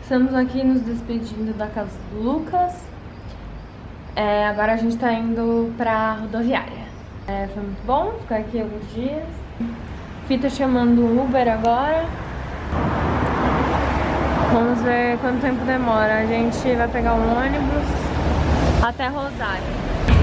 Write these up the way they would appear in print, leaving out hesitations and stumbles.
Estamos aqui nos despedindo da casa do Lucas. Agora a gente tá indo pra rodoviária. Foi muito bom ficar aqui alguns dias. Fih tá chamando um Uber agora. Vamos ver quanto tempo demora. A gente vai pegar um ônibus até Rosário.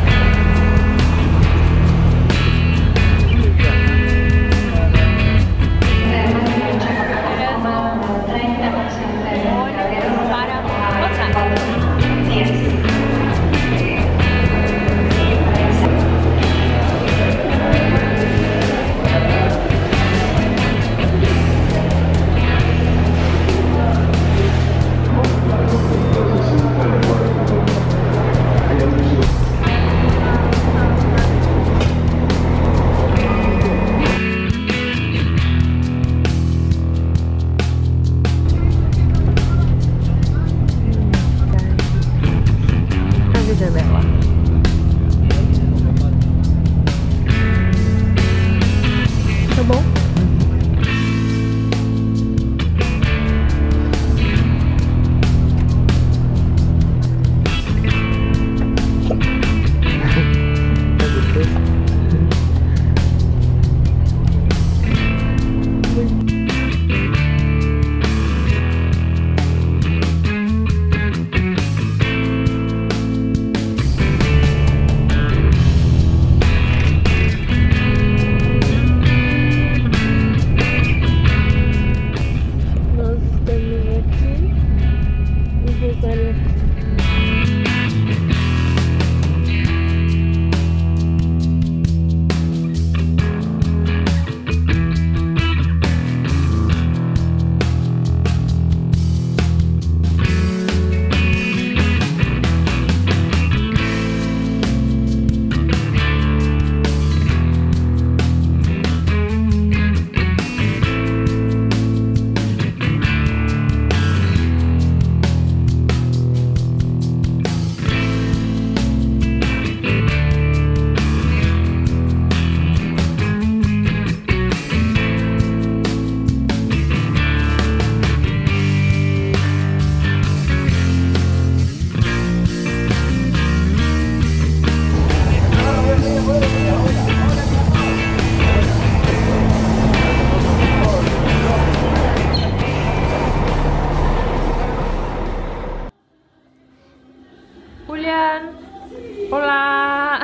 Olá!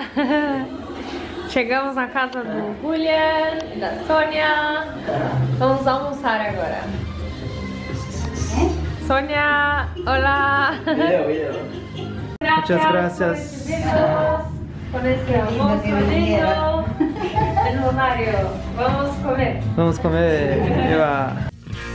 Chegamos na casa do Julian e da Sônia. Vamos almoçar agora. Sônia, olá! Muchas gracias. Por esse almoço lindo en Rosario. Vamos comer. Vamos comer. Eva.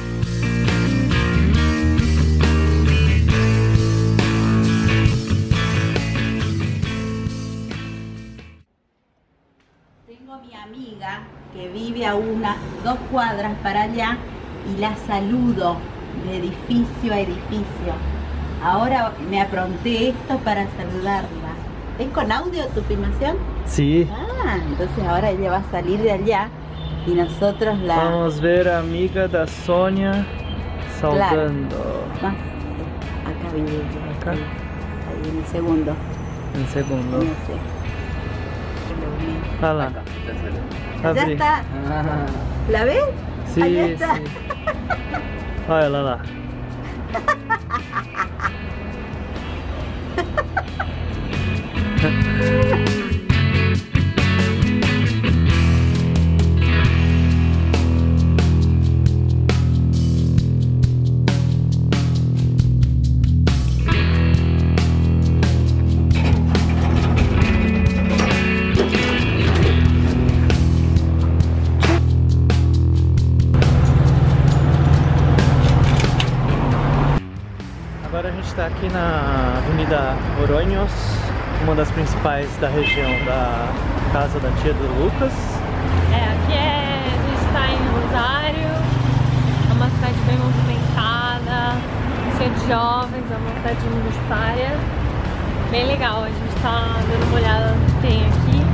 Tengo a mi amiga que vive a 2 cuadras para allá y la saludo de edificio a edificio. Ahora me apronté esto para saludarla. ¿Es con audio tu filmación? Sí. Ah, entonces ahora ella va a salir de allá y nosotros la... Vamos ver a amiga da Sônia saltando. Claro. Acá vive ella. Acá. Ahí en el segundo. En segundo. No sé. Ah lá. Ya Abri. está. ¿La ves? Sí, Allá está. sí. Olha ela lá. Agora a gente está aqui na Avenida Oronhos, uma das principais da região da casa da tia do Lucas. Aqui a gente está em Rosário, é uma cidade bem movimentada, cheia de jovens, é uma cidade universitária, bem legal. A gente está dando uma olhada no que tem aqui.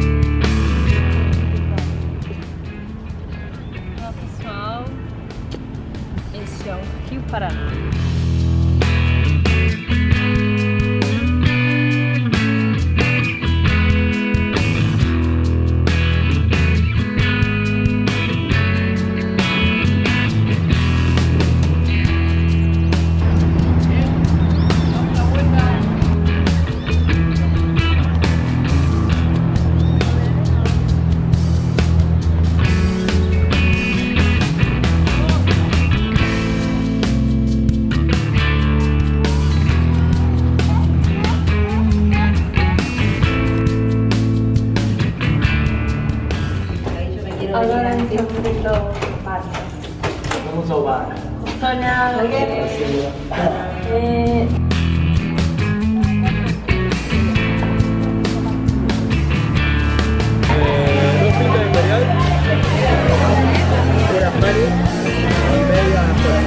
Olá pessoal, Vamos ao bar. Sônia, No pinta imperial. Pura Mari. Y media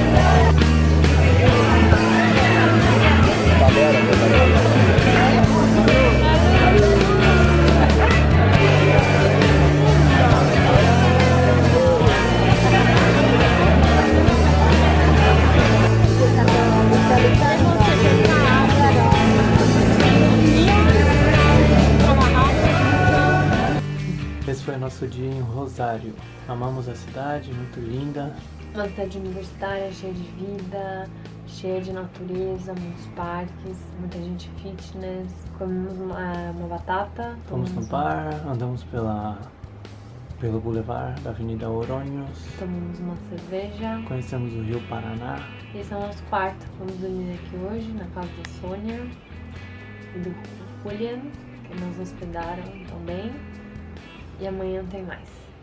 Esse foi nosso dia em Rosário. Amamos a cidade, muito linda. uma cidade universitária, cheia de vida, cheia de natureza, muitos parques, muita gente fitness. Comemos uma batata. Fomos no bar, andamos pelo boulevard da Avenida Oronhos. Tomamos uma cerveja. Conhecemos o Rio Paraná. Esse é o nosso quarto. Vamos dormir aqui hoje, na casa da Sônia e do Julian, que nos hospedaram também. E amanhã tem mais.